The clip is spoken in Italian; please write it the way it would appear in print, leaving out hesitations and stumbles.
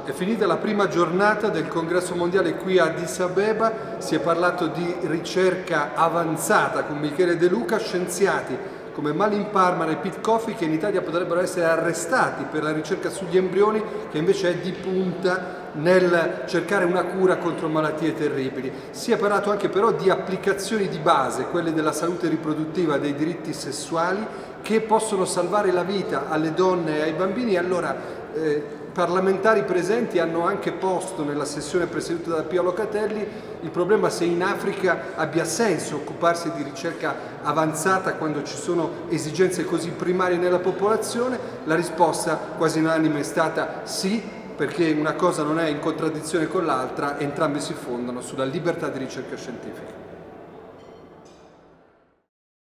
È finita la prima giornata del congresso mondiale qui a Addis Abeba, si è parlato di ricerca avanzata con Michele De Luca, scienziati come Malin Parmar e Pete Coffey che in Italia potrebbero essere arrestati per la ricerca sugli embrioni, che invece è di punta nel cercare una cura contro malattie terribili. Si è parlato anche però di applicazioni di base, quelle della salute riproduttiva, dei diritti sessuali, che possono salvare la vita alle donne e ai bambini. Allora, parlamentari presenti hanno anche posto nella sessione presieduta da Pio Locatelli il problema se in Africa abbia senso occuparsi di ricerca avanzata quando ci sono esigenze così primarie nella popolazione. La risposta quasi unanime è stata sì, perché una cosa non è in contraddizione con l'altra, entrambe si fondano sulla libertà di ricerca scientifica.